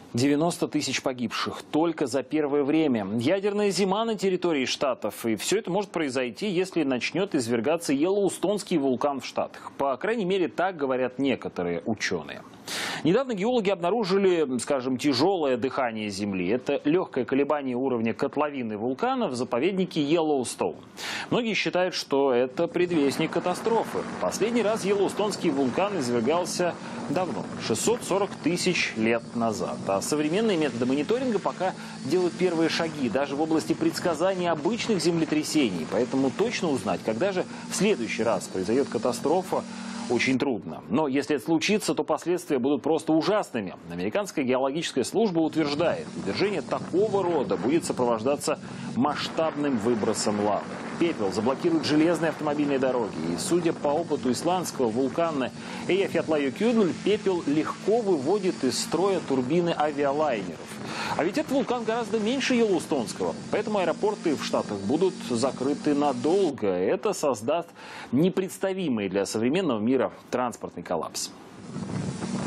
90 тысяч погибших только за первое время. Ядерная зима на территории Штатов. И все это может произойти, если начнет извергаться Йеллоустонский вулкан в Штатах. По крайней мере, так говорят некоторые ученые. Недавно геологи обнаружили, скажем, тяжелое дыхание Земли. Это легкое колебание уровня котловины вулкана в заповеднике Йеллоустоун. Многие считают, что это предвестник катастрофы. Последний раз Йеллоустонский вулкан извергался давно, 640 тысяч лет назад. А современные методы мониторинга пока делают первые шаги, даже в области предсказания обычных землетрясений. Поэтому точно узнать, когда же в следующий раз произойдет катастрофа, очень трудно. Но если это случится, то последствия будут просто ужасными. Американская геологическая служба утверждает, извержение такого рода будет сопровождаться масштабным выбросом лавы. Пепел заблокирует железные автомобильные дороги. И судя по опыту исландского вулкана Эйяфjallajökull, пепел легко выводит из строя турбины авиалайнеров. А ведь этот вулкан гораздо меньше Йеллоустонского, поэтому аэропорты в Штатах будут закрыты надолго. Это создаст непредставимый для современного мира транспортный коллапс.